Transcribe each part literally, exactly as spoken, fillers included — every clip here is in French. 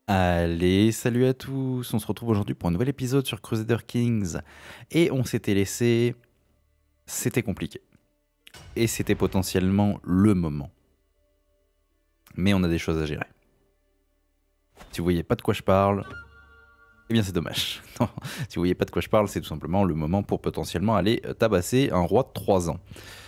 Allez, salut à tous, on se retrouve aujourd'hui pour un nouvel épisode sur Crusader Kings. Et on s'était laissé... C'était compliqué. Et c'était potentiellement le moment. Mais on a des choses à gérer. Si vous voyez pas de quoi je parle, eh bien c'est dommage. Non, si vous voyez pas de quoi je parle, c'est tout simplement le moment pour potentiellement aller tabasser un roi de trois ans.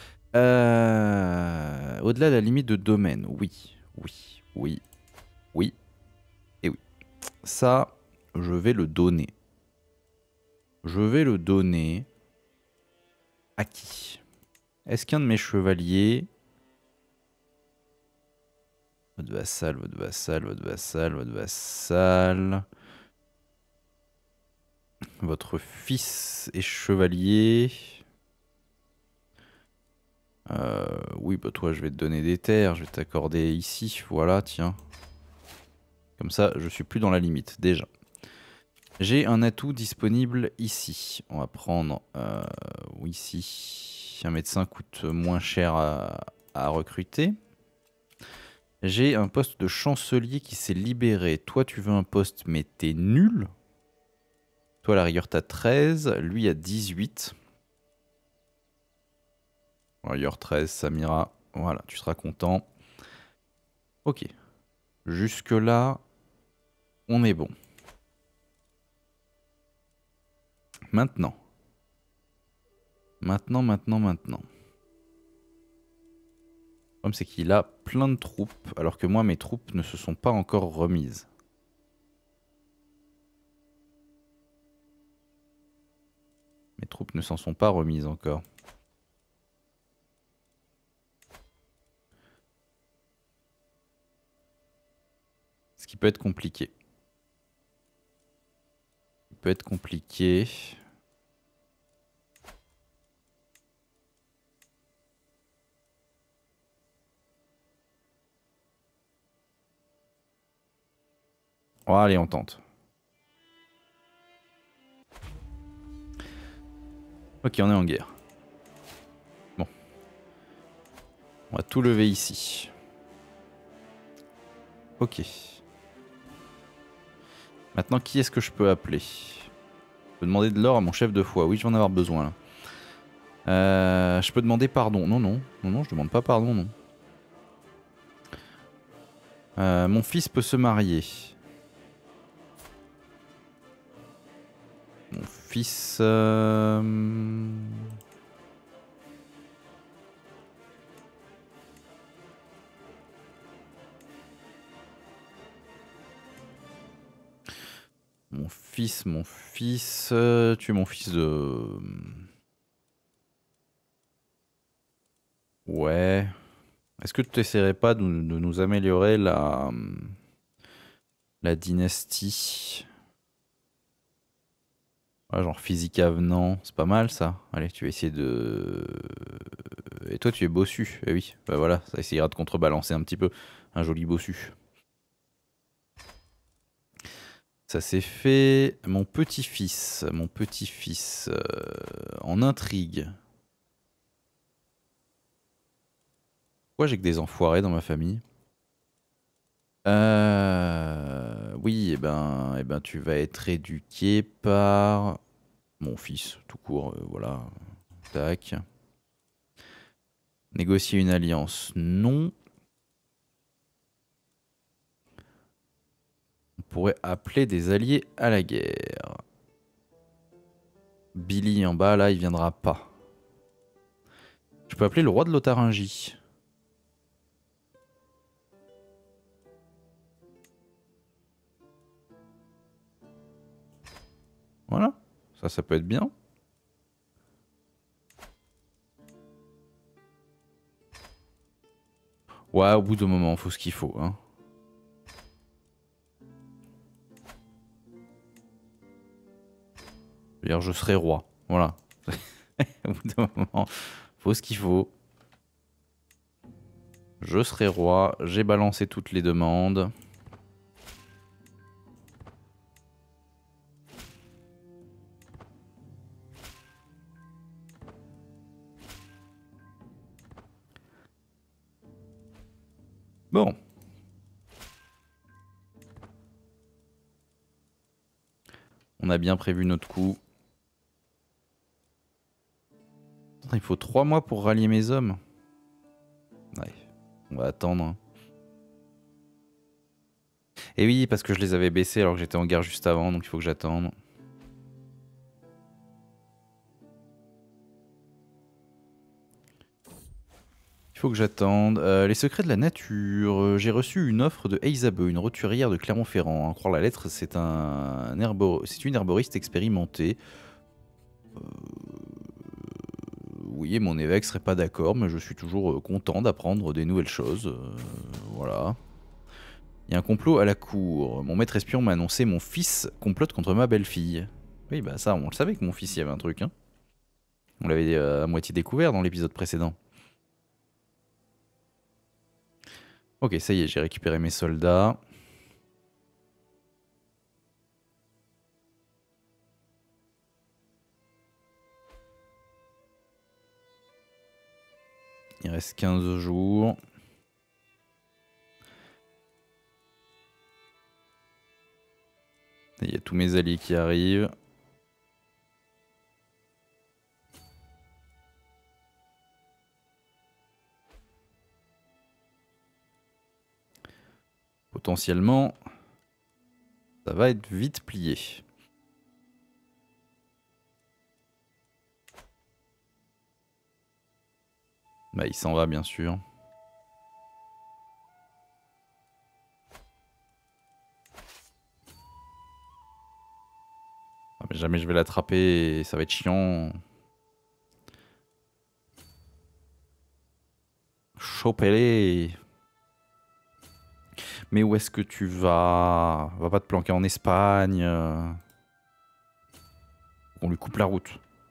Euh... Au-delà de la limite de domaine, oui, oui, oui, oui, et oui. Ça, je vais le donner. Je vais le donner... À qui? Est-ce qu'un de mes chevaliers... Votre vassal, votre vassal, votre vassal, votre vassal... Votre fils est chevalier... Euh, oui, bah toi, je vais te donner des terres, je vais t'accorder ici, voilà, tiens. Comme ça, je suis plus dans la limite, déjà. J'ai un atout disponible ici. On va prendre euh, ici. Un médecin coûte moins cher à, à recruter. J'ai un poste de chancelier qui s'est libéré. Toi, tu veux un poste, mais t'es nul. Toi, à la rigueur, t'as treize. Lui, a dix-huit. À la rigueur, treize, Samira. Voilà, tu seras content. Ok. Jusque-là, on est bon. Maintenant. Maintenant, maintenant, maintenant. Le problème, c'est qu'il a plein de troupes, alors que moi, mes troupes ne se sont pas encore remises. Mes troupes ne s'en sont pas remises encore. Ce qui peut être compliqué. Il peut être compliqué. Oh, allez, on tente. Ok, on est en guerre. Bon. On va tout lever ici. Ok. Maintenant, qui est-ce que je peux appeler? Je peux demander de l'or à mon chef de foi. Oui, je vais en avoir besoin, là. Euh, je peux demander pardon. Non, non. Non, non, je demande pas pardon, non. Euh, mon fils peut se marier. Mon fils... Euh... Mon fils, mon fils... Euh, tu es mon fils de... Ouais. Est-ce que tu n'essaierais pas de, de nous améliorer la... La dynastie? Ouais, genre physique avenant, c'est pas mal ça. Allez, tu vas essayer de... Et toi tu es bossu, eh oui, bah voilà, ça essayera de contrebalancer un petit peu un joli bossu. Ça c'est fait. Mon petit-fils, mon petit-fils, euh, en intrigue. Pourquoi j'ai que des enfoirés dans ma famille? Euh... Oui, et eh ben, eh ben tu vas être éduqué par mon fils, tout court, euh, voilà. Tac. Négocier une alliance, non. On pourrait appeler des alliés à la guerre. Billy en bas, là, il viendra pas. Je peux appeler le roi de Lotharingie. Voilà. Ça, ça peut être bien. Ouais, au bout d'un moment, faut ce qu'il faut. Hein. Je veux dire, je serai roi. Voilà. Au bout d'un moment, faut ce qu'il faut. Je serai roi. J'ai balancé toutes les demandes. Bon. On a bien prévu notre coup. Il faut trois mois pour rallier mes hommes. Ouais, on va attendre. Et oui, parce que je les avais baissés alors que j'étais en guerre juste avant, donc il faut que j'attende. Il faut que j'attende. Euh, les secrets de la nature. Euh, J'ai reçu une offre de Eisabe, une roturière de Clermont-Ferrand. À croire la lettre, c'est un herbo... c'est une herboriste expérimentée. Euh... Oui, mon évêque serait pas d'accord, mais je suis toujours content d'apprendre des nouvelles choses. Euh, voilà. Il y a un complot à la cour. Mon maître espion m'a annoncé mon fils complote contre ma belle-fille. Oui, bah ça, on le savait que mon fils, il y avait un truc. Hein. On l'avait euh, à moitié découvert dans l'épisode précédent. Ok, ça y est, j'ai récupéré mes soldats. Il reste quinze jours. Il y a tous mes alliés qui arrivent. Potentiellement, ça va être vite plié. Bah, il s'en va, bien sûr. Ah, mais jamais je vais l'attraper et ça va être chiant. Chopez-les. Mais où est-ce que tu vas? Va pas te planquer en Espagne. On lui coupe la route.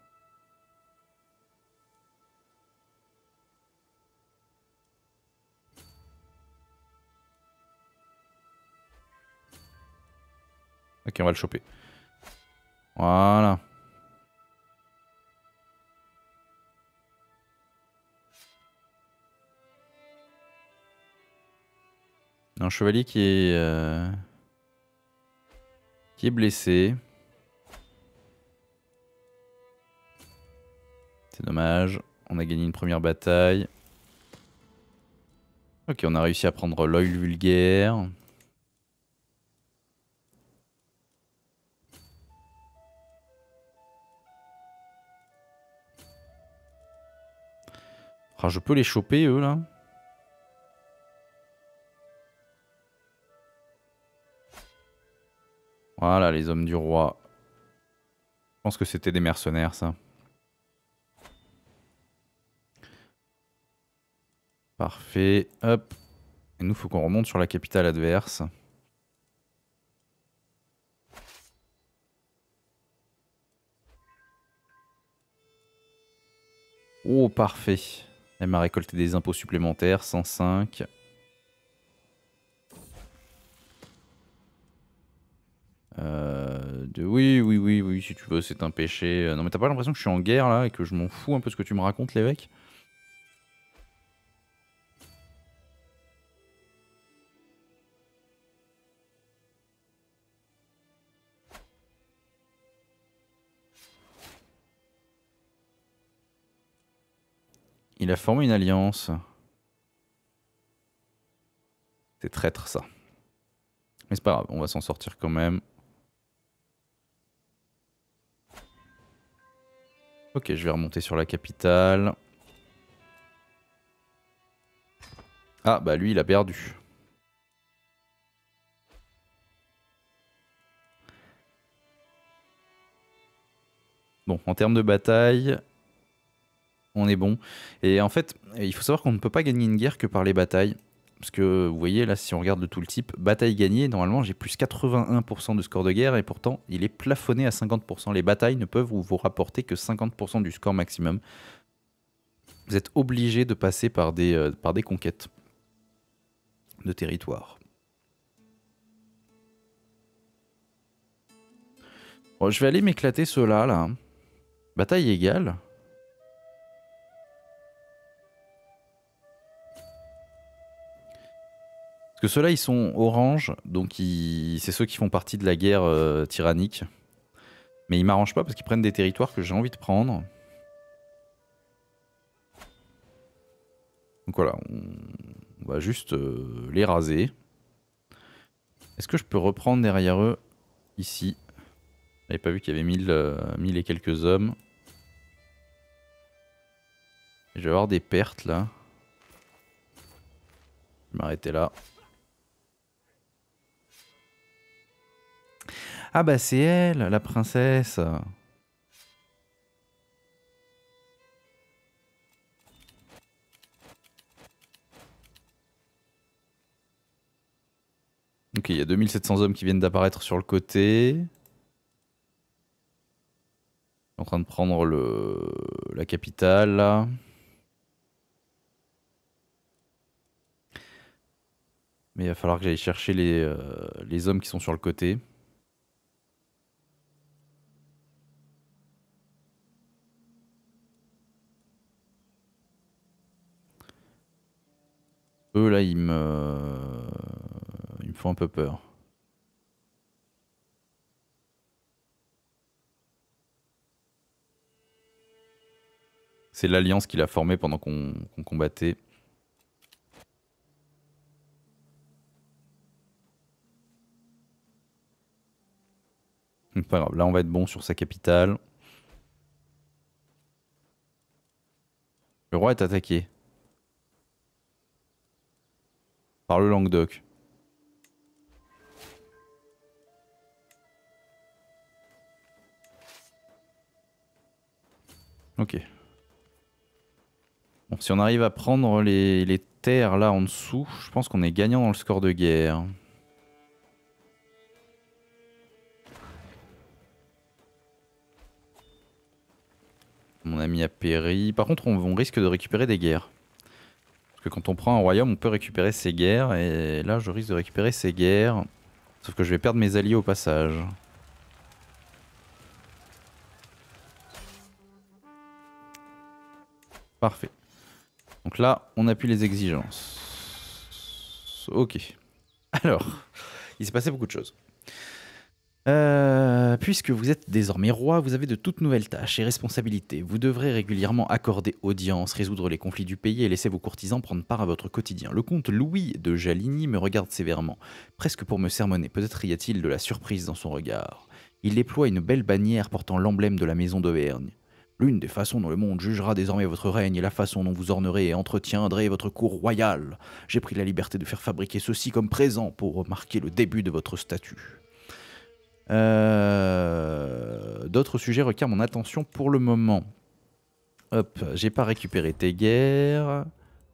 Ok, on va le choper. Voilà. Un chevalier qui est... Euh... qui est blessé. C'est dommage. On a gagné une première bataille. Ok, on a réussi à prendre l'œil vulgaire. Ah, je peux les choper, eux, là. Voilà, les hommes du roi. Je pense que c'était des mercenaires, ça. Parfait. Hop. Et nous, faut qu'on remonte sur la capitale adverse. Oh, parfait. Elle m'a récolté des impôts supplémentaires, cent cinq. Euh, de... Oui, oui, oui, oui, si tu veux, c'est un péché. Euh, Non, mais t'as pas l'impression que je suis en guerre, là, et que je m'en fous un peu ce que tu me racontes, l'évêque? Il a formé une alliance. C'est traître, ça. Mais c'est pas grave, on va s'en sortir quand même. Ok, je vais remonter sur la capitale. Ah, bah lui, il a perdu. Bon, en termes de bataille, on est bon. Et en fait, il faut savoir qu'on ne peut pas gagner une guerre que par les batailles. Parce que vous voyez là, si on regarde le tooltip, bataille gagnée, normalement j'ai plus quatre-vingt-un pour cent de score de guerre et pourtant il est plafonné à cinquante pour cent. Les batailles ne peuvent vous rapporter que cinquante pour cent du score maximum. Vous êtes obligé de passer par des, euh, par des conquêtes de territoire. Bon, je vais aller m'éclater ceux-là, là. Bataille égale. Parce que ceux-là, ils sont orange, donc ils... c'est ceux qui font partie de la guerre euh, tyrannique. Mais ils m'arrangent pas parce qu'ils prennent des territoires que j'ai envie de prendre. Donc voilà, on, on va juste euh, les raser. Est-ce que je peux reprendre derrière eux ici? J'avais pas vu qu'il y avait mille, euh, mille et quelques hommes. Je vais avoir des pertes là. Je vais m'arrêter là. Ah bah c'est elle, la princesse. Ok, il y a deux mille sept cents hommes qui viennent d'apparaître sur le côté. En train de prendre le... la capitale là. Mais il va falloir que j'aille chercher les, euh, les hommes qui sont sur le côté. Eux là ils me... ils me font un peu peur. C'est l'alliance qu'il a formée pendant qu'on qu'on combattait. Pas grave, là on va être bon sur sa capitale. Le roi est attaqué. Par le Languedoc. Ok. Bon, si on arrive à prendre les, les terres là en dessous, je pense qu'on est gagnant dans le score de guerre. Mon ami a péri. Par contre, on, on risque de récupérer des guerres. Parce que quand on prend un royaume, on peut récupérer ses guerres. Et là, je risque de récupérer ses guerres. Sauf que je vais perdre mes alliés au passage. Parfait. Donc là, on appuie les exigences. Ok. Alors, il s'est passé beaucoup de choses. Euh, puisque vous êtes désormais roi, vous avez de toutes nouvelles tâches et responsabilités. Vous devrez régulièrement accorder audience, résoudre les conflits du pays et laisser vos courtisans prendre part à votre quotidien. Le comte Louis de Jaligny me regarde sévèrement, presque pour me sermonner. Peut-être y a-t-il de la surprise dans son regard. Il déploie une belle bannière portant l'emblème de la maison d'Auvergne. L'une des façons dont le monde jugera désormais votre règne est la façon dont vous ornerez et entretiendrez votre cour royale. J'ai pris la liberté de faire fabriquer ceci comme présent pour marquer le début de votre statut. Euh... D'autres sujets requièrent mon attention pour le moment. Hop, j'ai pas récupéré tes guerres.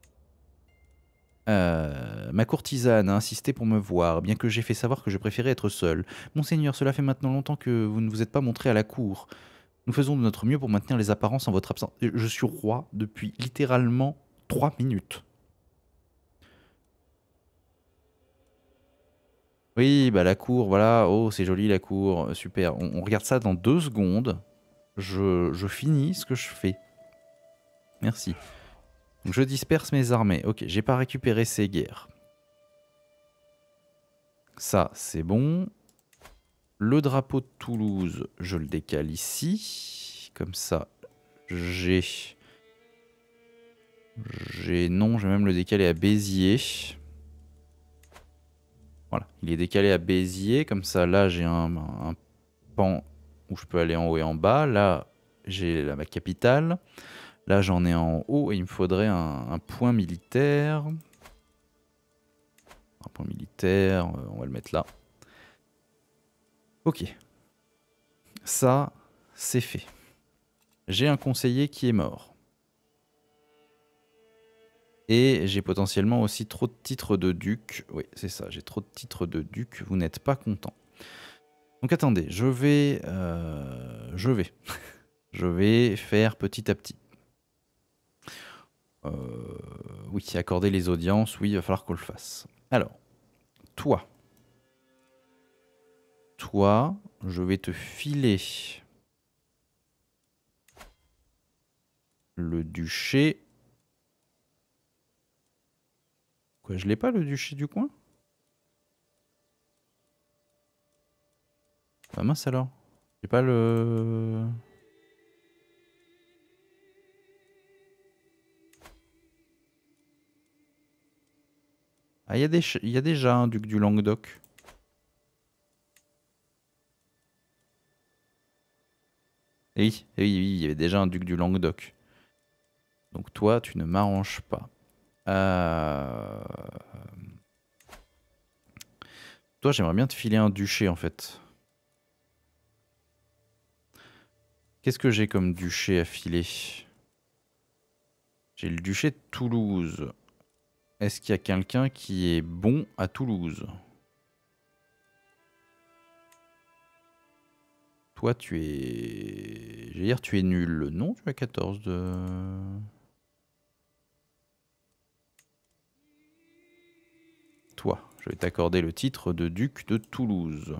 Euh, ma courtisane a insisté pour me voir, bien que j'ai fait savoir que je préférais être seul. Monseigneur, cela fait maintenant longtemps que vous ne vous êtes pas montré à la cour. Nous faisons de notre mieux pour maintenir les apparences en votre absence. Je suis roi depuis littéralement trois minutes. Oui, bah la cour, voilà. Oh, c'est joli la cour. Super. On, on regarde ça dans deux secondes. Je, je finis ce que je fais. Merci. Donc je disperse mes armées. Ok, j'ai pas récupéré ces guerres. Ça, c'est bon. Le drapeau de Toulouse, je le décale ici. Comme ça, j'ai... J'ai... Non, je vais même le décaler à Béziers. Voilà, il est décalé à Béziers. Comme ça, là, j'ai un, un pan où je peux aller en haut et en bas. Là, j'ai ma capitale. Là, j'en ai en haut et il me faudrait un, un point militaire. Un point militaire, on va le mettre là. Ok. Ça, c'est fait. J'ai un conseiller qui est mort. Et j'ai potentiellement aussi trop de titres de duc. Oui, c'est ça, j'ai trop de titres de duc. Vous n'êtes pas content. Donc attendez, je vais... Euh, je vais... je vais faire petit à petit. Euh, oui, accorder les audiences, oui, il va falloir qu'on le fasse. Alors, toi. Toi, je vais te filer le duché. Quoi, je l'ai pas le duché du coin? Bah mince alors. J'ai pas le... Ah, il y, a des ch- il y a déjà un duc du Languedoc. Eh oui, eh oui, oui, il y avait déjà un duc du Languedoc. Donc toi, tu ne m'arranges pas. Euh... Toi, j'aimerais bien te filer un duché en fait. Qu'est-ce que j'ai comme duché à filer? J'ai le duché de Toulouse. Est-ce qu'il y a quelqu'un qui est bon à Toulouse? Toi, tu es... Je vais dire, tu es nul. Non, tu as quatorze de... Toi, je vais t'accorder le titre de duc de Toulouse.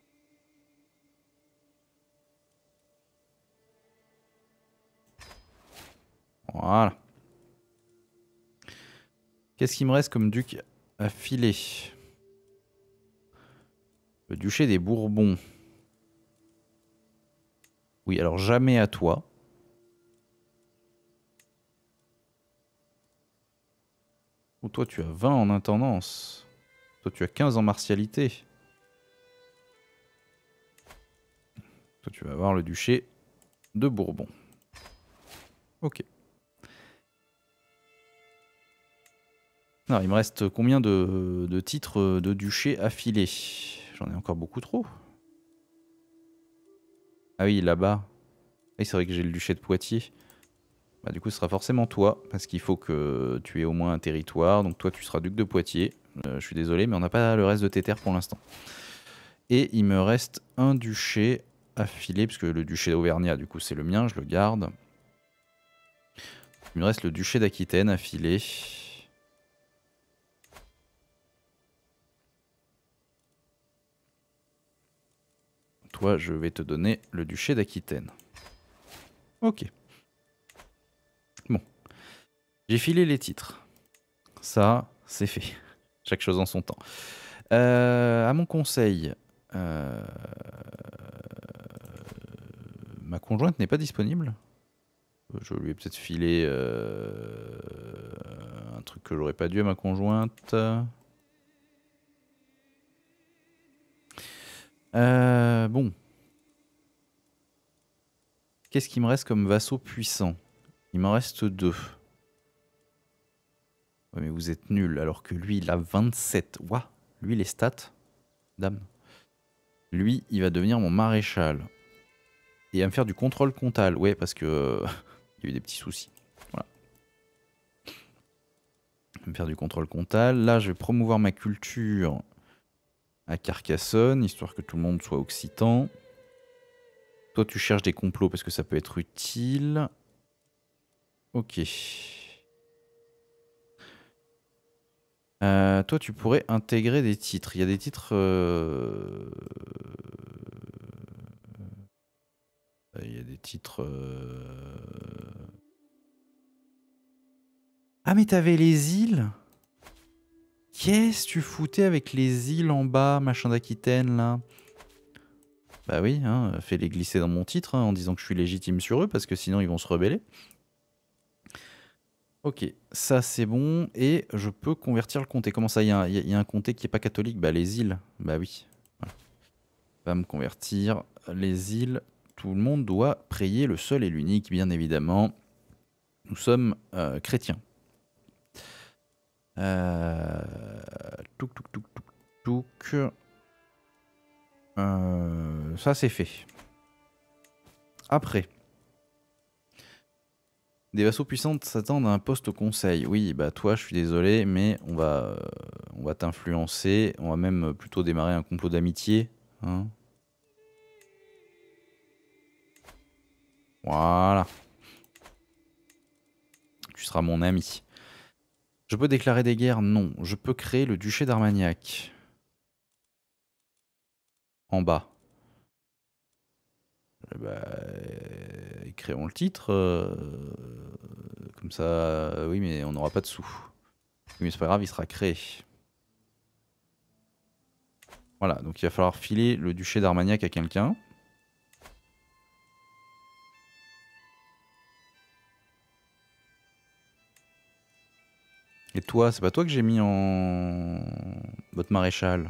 Voilà. Qu'est-ce qu'il me reste comme duc à filer? Le duché des Bourbons. Oui, alors jamais à toi. Ou toi, tu as vingt en intendance. Toi, tu as quinze en martialité. Toi, tu vas avoir le duché de Bourbon. Ok. Alors, il me reste combien de, de titres de duché à filer? J'en ai encore beaucoup trop. Ah oui, là-bas. Oui, c'est vrai que j'ai le duché de Poitiers. Bah, du coup, ce sera forcément toi, parce qu'il faut que tu aies au moins un territoire. Donc toi, tu seras duc de Poitiers. Euh, je suis désolé, mais on n'a pas le reste de tes terres pour l'instant. Et il me reste un duché à filer, parce que le duché d'Auvergnat, du coup, c'est le mien, je le garde. Il me reste le duché d'Aquitaine à filer. Toi, je vais te donner le duché d'Aquitaine. Ok. Bon. J'ai filé les titres. Ça, c'est fait. Chaque chose en son temps. Euh, à mon conseil, euh, ma conjointe n'est pas disponible. Je lui ai peut-être filé euh, un truc que j'aurais pas dû à ma conjointe. Euh, bon. Qu'est-ce qui me reste comme vassaux puissants? Il m'en reste deux. Ouais, mais vous êtes nuls, alors que lui, il a vingt-sept. Ouah, lui, les stats. Dame. Lui, il va devenir mon maréchal. Et il va me faire du contrôle comptable. Ouais, parce que... euh, il y a eu des petits soucis. Voilà. Il va me faire du contrôle comptable. Là, je vais promouvoir ma culture à Carcassonne, histoire que tout le monde soit occitan. Toi, tu cherches des complots parce que ça peut être utile. Ok. Euh, toi, tu pourrais intégrer des titres. Il y a des titres... euh, Il y a des titres... euh, Ah, mais t'avais les îles? Qu'est-ce que tu foutais avec les îles en bas, machin d'Aquitaine, là? Bah oui, hein, fais-les glisser dans mon titre, hein, en disant que je suis légitime sur eux, parce que sinon ils vont se rebeller. Ok, ça c'est bon, et je peux convertir le comté. Comment ça, il y, y, y a un comté qui est pas catholique? Bah les îles, bah oui. Voilà. Va me convertir. Les îles, tout le monde doit prier le seul et l'unique, bien évidemment. Nous sommes euh, chrétiens. Euh... Touk, touk, touk, touk, touk. Euh... Ça c'est fait. Après. Des vassaux puissants s'attendent à un poste au conseil. Oui, bah toi, je suis désolé, mais on va, euh, on va t'influencer. On va même plutôt démarrer un complot d'amitié. Hein. Voilà. Tu seras mon ami. Je peux déclarer des guerres? Non. Je peux créer le duché d'Armagnac. En bas. Eh bah, euh, créons le titre. euh, Comme ça, euh, oui, mais on n'aura pas de sous. Oui, mais c'est pas grave, il sera créé. Voilà, donc il va falloir filer le duché d'Armagnac à quelqu'un. Et toi, c'est pas toi que j'ai mis en... votre maréchal?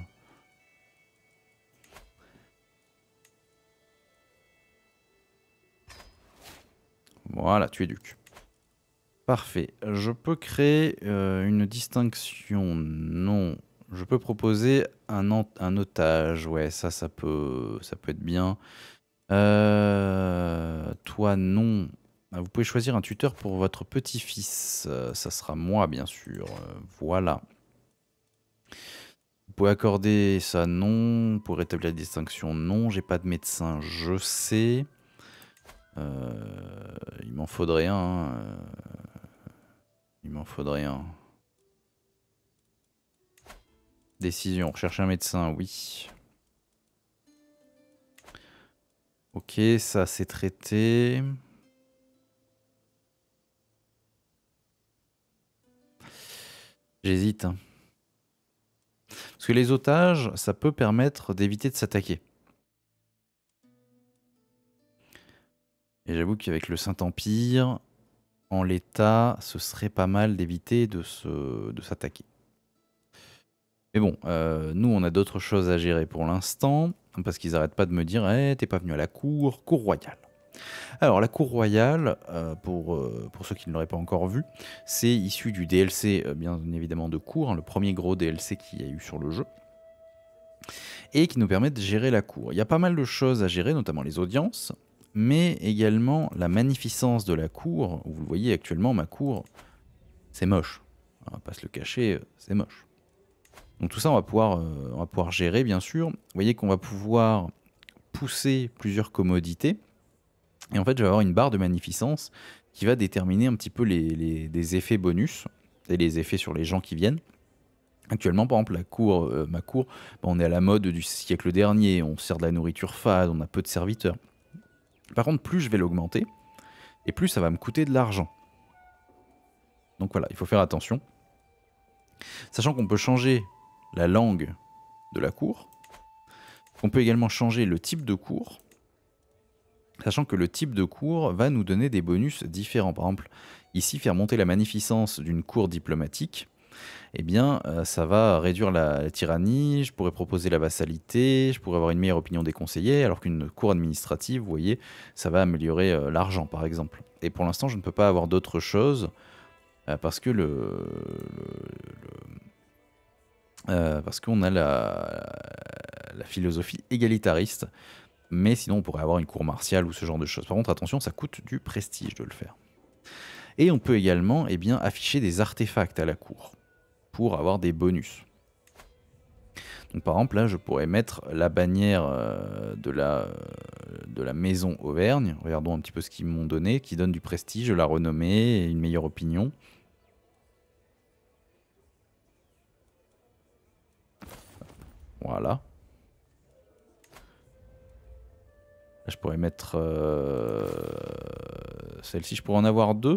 Voilà, tu es duc. Parfait. Je peux créer euh, une distinction? Non. Je peux proposer un, un otage. Ouais, ça, ça peut, ça peut être bien. Euh, toi, non. Vous pouvez choisir un tuteur pour votre petit-fils. Euh, ça sera moi, bien sûr. Euh, voilà. Vous pouvez accorder ça, non. Pour rétablir la distinction, non. J'ai pas de médecin, je sais. Euh, il m'en faudrait un. Euh, il m'en faudrait un. Décision, rechercher un médecin, oui. Ok, ça c'est traité. J'hésite. Hein. Parce que les otages, ça peut permettre d'éviter de s'attaquer. Et j'avoue qu'avec le Saint-Empire, en l'état, ce serait pas mal d'éviter de se, de s'attaquer. Mais bon, euh, nous on a d'autres choses à gérer pour l'instant, parce qu'ils n'arrêtent pas de me dire hey, « t'es pas venu à la cour, cour royale ». Alors la cour royale, euh, pour, euh, pour ceux qui ne l'auraient pas encore vu, c'est issu du D L C euh, bien évidemment de cour, hein, le premier gros D L C qu'il y a eu sur le jeu, et qui nous permet de gérer la cour. Il y a pas mal de choses à gérer, notamment les audiences, mais également la magnificence de la cour. Vous le voyez actuellement, ma cour, c'est moche. On va pas se le cacher, c'est moche. Donc tout ça, on va pouvoir, euh, on va pouvoir gérer, bien sûr. Vous voyez qu'on va pouvoir pousser plusieurs commodités. Et en fait, je vais avoir une barre de magnificence qui va déterminer un petit peu les, les des effets bonus et les effets sur les gens qui viennent. Actuellement, par exemple, la cour, euh, ma cour, bah, on est à la mode du siècle dernier, on sert de la nourriture fade, on a peu de serviteurs. Par contre, plus je vais l'augmenter, et plus ça va me coûter de l'argent. Donc voilà, il faut faire attention. Sachant qu'on peut changer la langue de la cour, on peut également changer le type de cour, sachant que le type de cour va nous donner des bonus différents. Par exemple, ici, faire monter la magnificence d'une cour diplomatique, eh bien, euh, ça va réduire la, la tyrannie, je pourrais proposer la vassalité, je pourrais avoir une meilleure opinion des conseillers, alors qu'une cour administrative, vous voyez, ça va améliorer euh, l'argent, par exemple. Et pour l'instant, je ne peux pas avoir d'autre chose, euh, parce que le... le, le euh, parce qu'on a la, la philosophie égalitariste, mais sinon on pourrait avoir une cour martiale ou ce genre de choses. Par contre, attention, ça coûte du prestige de le faire. Et on peut également eh bien, afficher des artefacts à la cour, pour avoir des bonus. Donc par exemple là je pourrais mettre la bannière euh, de, la, euh, de la maison Auvergne, regardons un petit peu ce qu'ils m'ont donné, qui donne du prestige, de la renommée et une meilleure opinion. Voilà. Là, je pourrais mettre euh, celle-ci, je pourrais en avoir deux.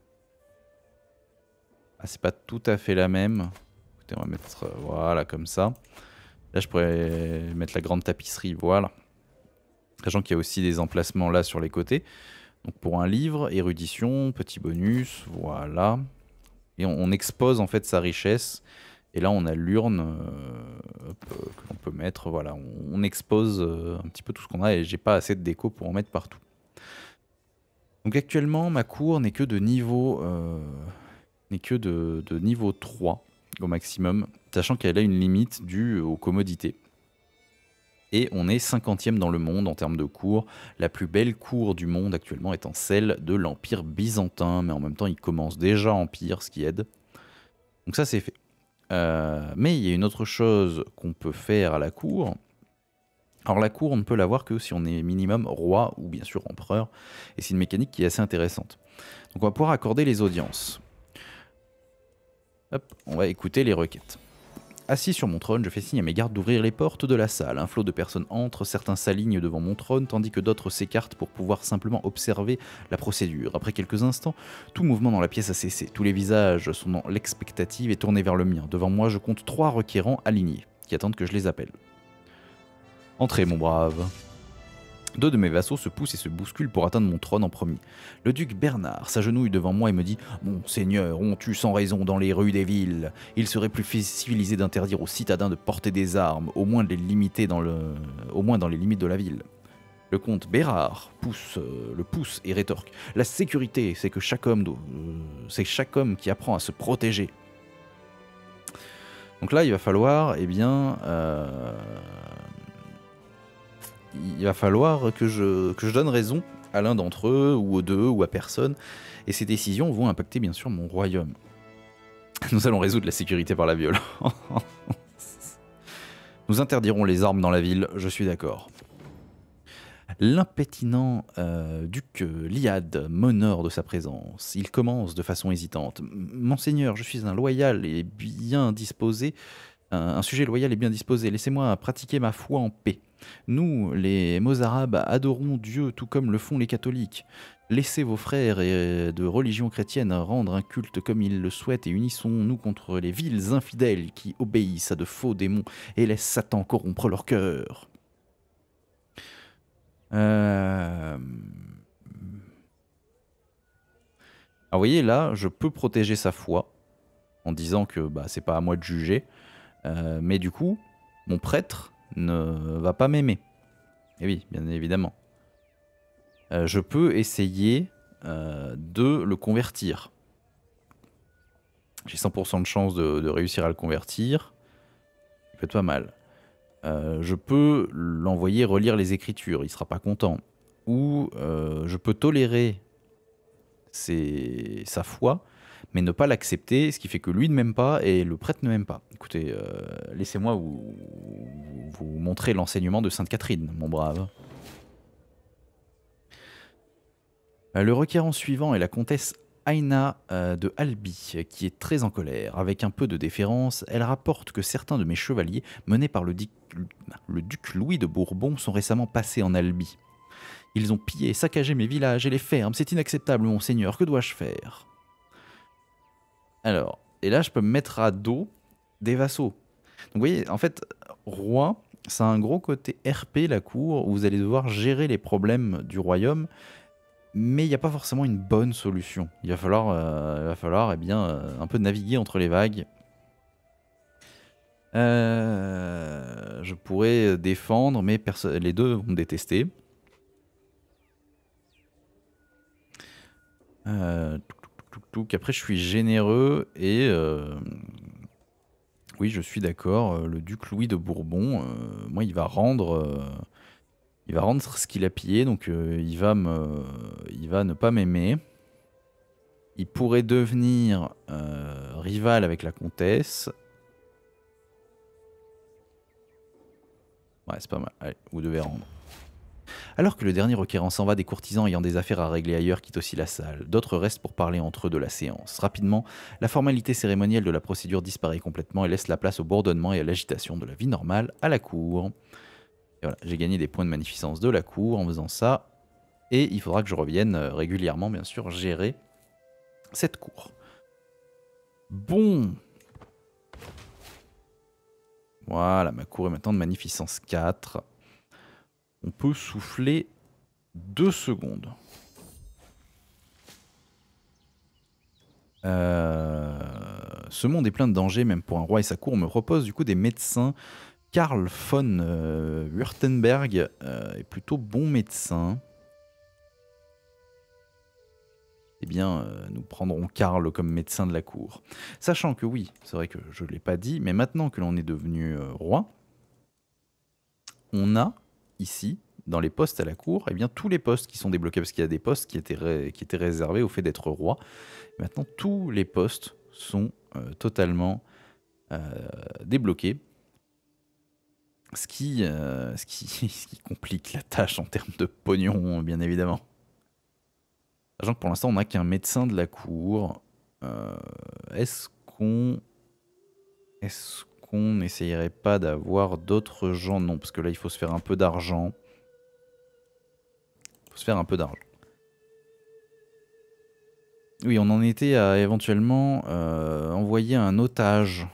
Ah, c'est pas tout à fait la même. Écoutez, on va mettre euh, voilà comme ça. Là, je pourrais mettre la grande tapisserie, voilà. Sachant qu'il y a aussi des emplacements là sur les côtés. Donc pour un livre, érudition, petit bonus, voilà. Et on, on expose en fait sa richesse. Et là, on a l'urne euh, euh, que l'on peut mettre. Voilà, on, on expose euh, un petit peu tout ce qu'on a et j'ai pas assez de déco pour en mettre partout. Donc actuellement, ma cour n'est que de niveau euh, n'est que de, de niveau trois au maximum, sachant qu'elle a une limite due aux commodités. Et on est cinquantième dans le monde en termes de cour. La plus belle cour du monde actuellement étant celle de l'Empire byzantin, mais en même temps, il commence déjà Empire, ce qui aide. Donc ça, c'est fait. Euh, mais il y a une autre chose qu'on peut faire à la cour. Alors la cour, on ne peut l'avoir que si on est minimum roi ou bien sûr empereur. Et c'est une mécanique qui est assez intéressante. Donc on va pouvoir accorder les audiences. Hop, on va écouter les requêtes. Assis sur mon trône, je fais signe à mes gardes d'ouvrir les portes de la salle. Un flot de personnes entre, certains s'alignent devant mon trône, tandis que d'autres s'écartent pour pouvoir simplement observer la procédure. Après quelques instants, tout mouvement dans la pièce a cessé. Tous les visages sont dans l'expectative et tournés vers le mien. Devant moi, je compte trois requérants alignés, qui attendent que je les appelle. Entrez, mon brave. Deux de mes vassaux se poussent et se bousculent pour atteindre mon trône en premier. Le duc Bernard s'agenouille devant moi et me dit « Mon seigneur, on tue sans raison dans les rues des villes. Il serait plus civilisé d'interdire aux citadins de porter des armes, au moins de les limiter dans le... au moins dans les limites de la ville. » Le comte Bérard pousse, euh, le pousse et rétorque « La sécurité, c'est que chaque homme, doit, euh, c'est chaque homme qui apprend à se protéger. » Donc là, il va falloir, eh bien... Euh... il va falloir que je, que je donne raison à l'un d'entre eux, ou aux deux, ou à personne, et ces décisions vont impacter bien sûr mon royaume. Nous allons résoudre la sécurité par la violence. Nous interdirons les armes dans la ville, je suis d'accord. L'impétinent euh, duc Liad m'honore de sa présence. Il commence de façon hésitante. « Monseigneur, je suis un loyal et bien disposé, un, un sujet loyal et bien disposé. Laissez-moi pratiquer ma foi en paix. Nous, les Mozarabes, adorons Dieu tout comme le font les catholiques. Laissez vos frères et de religion chrétienne rendre un culte comme ils le souhaitent et unissons-nous contre les vils infidèles qui obéissent à de faux démons et laissent Satan corrompre leur cœur. » Euh... Alors vous voyez, là, je peux protéger sa foi en disant que bah, c'est pas à moi de juger, euh, mais du coup, mon prêtre ne va pas m'aimer. Et oui, bien évidemment. Euh, je peux essayer euh, de le convertir. J'ai cent pour cent de chance de, de réussir à le convertir. Ça peut être pas mal. Euh, je peux l'envoyer relire les Écritures, il sera pas content. Ou euh, je peux tolérer ses, sa foi, mais ne pas l'accepter, ce qui fait que lui ne m'aime pas et le prêtre ne m'aime pas. Écoutez, euh, laissez-moi vous, vous montrer l'enseignement de Sainte Catherine, mon brave. Le requérant suivant est la comtesse Aina euh, de Albi, qui est très en colère. Avec un peu de déférence, elle rapporte que certains de mes chevaliers, menés par le, le duc Louis de Bourbon, sont récemment passés en Albi. Ils ont pillé et saccagé mes villages et les fermes. C'est inacceptable, mon seigneur. Que dois-je faire? Alors, et là, je peux me mettre à dos des vassaux. Donc, vous voyez, en fait, roi, ça a un gros côté R P, la cour, où vous allez devoir gérer les problèmes du royaume. Mais il n'y a pas forcément une bonne solution. Il va falloir, euh, il va falloir eh bien, euh, un peu naviguer entre les vagues. Euh, je pourrais défendre, mais les deux vont me détester. Euh, Après, je suis généreux et... Euh, oui, je suis d'accord. Le duc Louis de Bourbon, euh, moi, il va rendre... Euh, Il va rendre ce qu'il a pillé, donc euh, il, va me, il va ne pas m'aimer. Il pourrait devenir euh, rival avec la comtesse. Ouais, c'est pas mal. Allez, vous devez rendre. Alors que le dernier requérant s'en va, des courtisans ayant des affaires à régler ailleurs quittent aussi la salle. D'autres restent pour parler entre eux de la séance. Rapidement, la formalité cérémonielle de la procédure disparaît complètement et laisse la place au bourdonnement et à l'agitation de la vie normale à la cour. Voilà, j'ai gagné des points de magnificence de la cour en faisant ça. Et il faudra que je revienne régulièrement, bien sûr, gérer cette cour. Bon. Voilà, ma cour est maintenant de magnificence quatre. On peut souffler deux secondes. Euh, ce monde est plein de dangers, même pour un roi et sa cour. On me repose du coup des médecins. Karl von euh, Württemberg euh, est plutôt bon médecin. Eh bien, euh, nous prendrons Karl comme médecin de la cour. Sachant que oui, c'est vrai que je ne l'ai pas dit, mais maintenant que l'on est devenu euh, roi, on a ici, dans les postes à la cour, eh bien, tous les postes qui sont débloqués, parce qu'il y a des postes qui étaient, ré qui étaient réservés au fait d'être roi. Maintenant, tous les postes sont euh, totalement euh, débloqués. Ce qui, euh, ce, qui, ce qui complique la tâche en termes de pognon, bien évidemment. Sachant que pour l'instant, on n'a qu'un médecin de la cour. Euh, Est-ce qu'on... Est-ce qu'on n'essayerait pas d'avoir d'autres gens? Non, parce que là, il faut se faire un peu d'argent. Il faut se faire un peu d'argent. Oui, on en était à éventuellement euh, envoyer un otage.